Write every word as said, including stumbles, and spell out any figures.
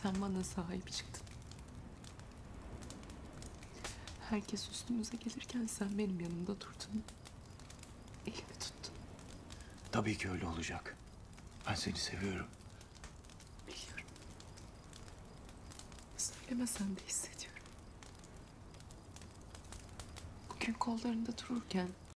Sen bana sahip çıktın. Herkes üstümüze gelirken sen benim yanımda durdun. Elimi tuttun. Tabii ki öyle olacak. Ben seni seviyorum. Biliyorum. Söylemesen de hissediyorum. Bugün kollarında dururken